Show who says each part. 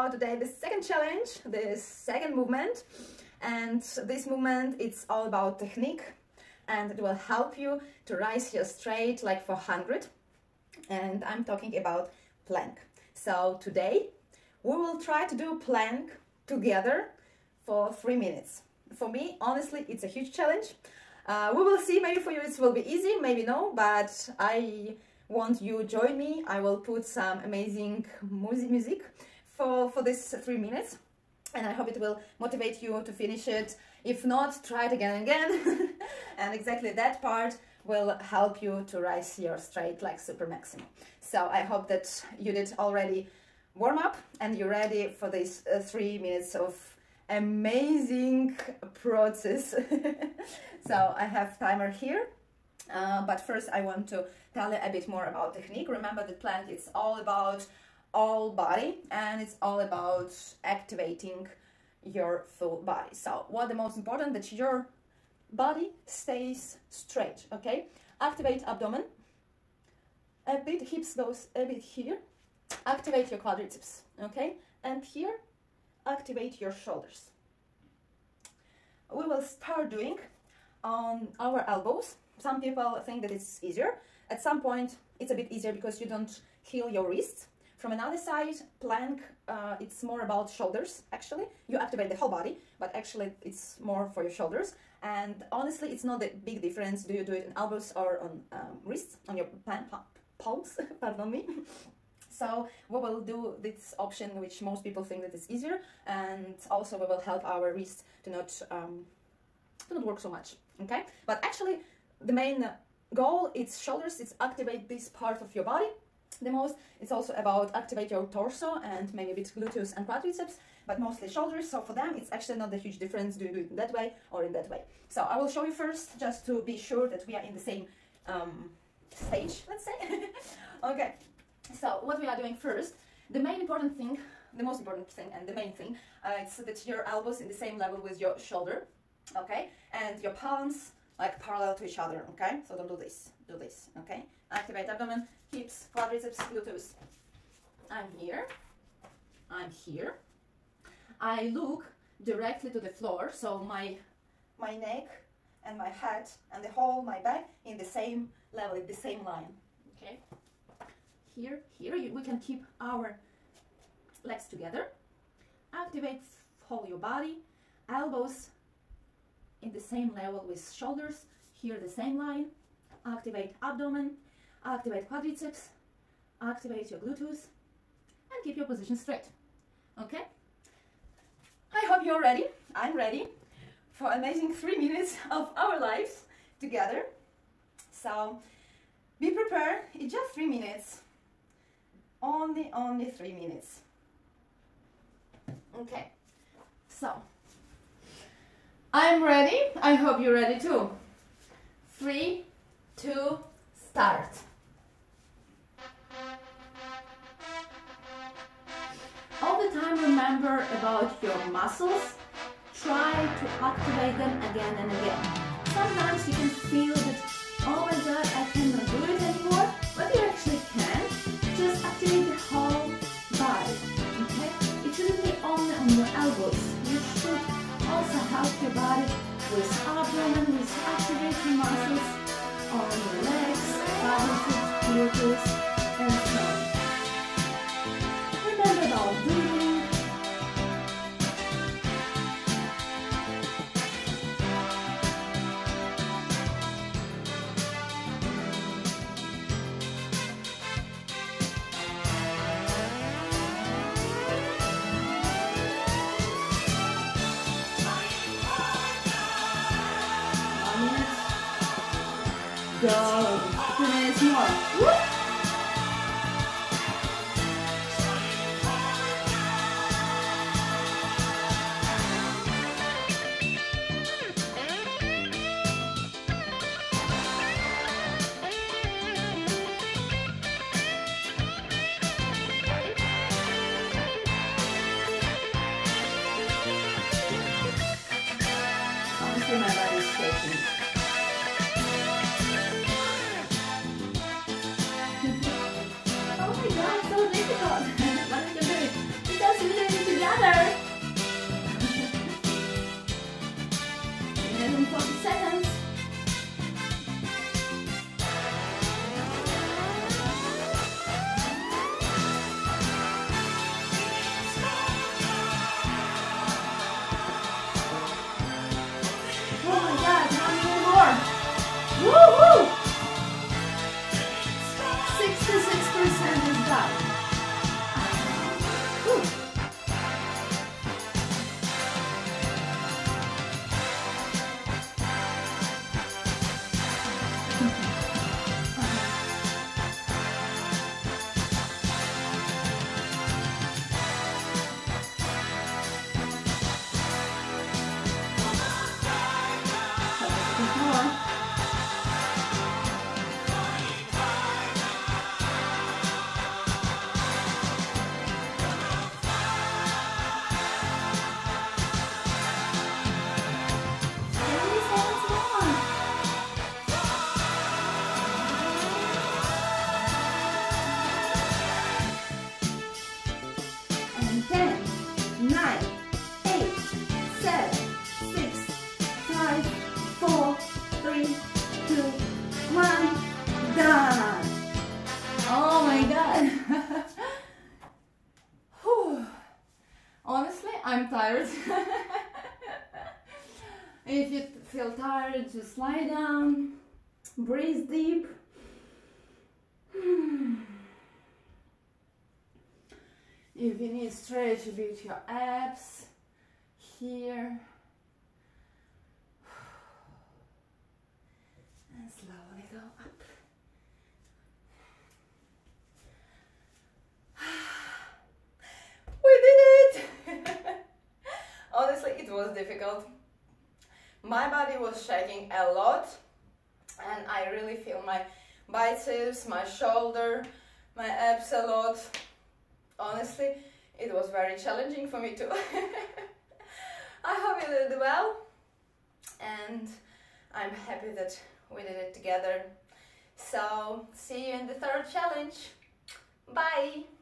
Speaker 1: about today the second challenge, the second movement. And this movement, it's all about technique, and it will help you to rise here straight like for 100. And I'm talking about plank. So today we will try to do plank together for 3 minutes. For me, honestly, it's a huge challenge. We will see, maybe for you it will be easy, maybe no, but I want you to join me. I will put some amazing music for this 3 minutes, and I hope it will motivate you to finish it. If not, try it again and again. And exactly that part will help you to rise here straight like super maximum. So I hope that you did already warm up and you're ready for this 3 minutes of amazing process. So I have timer here, but first I want to tell you a bit more about technique. Remember that plank, it's all about all body, and it's all about activating your full body. So what the most important, that your body stays straight, okay? Activate abdomen a bit, hips goes a bit here, activate your quadriceps, okay? And here activate your shoulders. We will start doing on our elbows. Some people think that it's easier. At some point it's a bit easier because you don't heal your wrists. From another side, plank, it's more about shoulders. Actually, you activate the whole body, but actually it's more for your shoulders. And honestly, it's not a big difference. Do you do it on elbows or on wrists, on your palms? Pardon me. So we will do this option, which most people think that it's easier, and also we will help our wrists to not work so much. Okay, but actually the main goal is shoulders. It's activate this part of your body the most. It's also about activate your torso and maybe a bit gluteus and quadriceps, but mostly shoulders. So for them it's actually not a huge difference. Do you do it in that way or in that way? So I will show you first, just to be sure that we are in the same stage, let's say. Okay, so what we are doing first, the main important thing, the most important thing and the main thing, it's that your elbows in the same level with your shoulder, okay, and your palms like parallel to each other, okay? So don't do this, do this, okay? Activate abdomen, hips, quadriceps, gluteus. I'm here, I'm here. I look directly to the floor, so my neck and my head and the whole my back in the same level, in the same line, okay? Here, we can keep our legs together. Activate whole your body, elbows in the same level with shoulders, here the same line. Activate abdomen, activate quadriceps, activate your gluteus, and keep your position straight, okay? I hope you're ready. I'm ready for amazing 3 minutes of our lives together. So be prepared. It's just 3 minutes, only 3 minutes. Okay, so I'm ready. I hope you're ready too. 3, 2, start. All the time remember about your muscles. Try to activate them again and again. Sometimes you can feel that, oh my god, I cannot do it anymore, but you actually can. Just activate the whole body, okay? It shouldn't be only on your elbows. You should also help your body with abdomen, with activating muscles on your legs, quadriceps, gluteus, and so on. Remember about breathing. Go. 2 minutes more. Woo! Honestly, my body is shaking. I'm tired. If you feel tired, just lie down, breathe deep. If you need stretch a bit your abs here. And slowly go up. We did it! Honestly, it was difficult. My body was shaking a lot, and I really feel my biceps, my shoulder, my abs a lot. Honestly, it was very challenging for me too. I hope you did well, and I'm happy that we did it together. So, see you in the third challenge. Bye!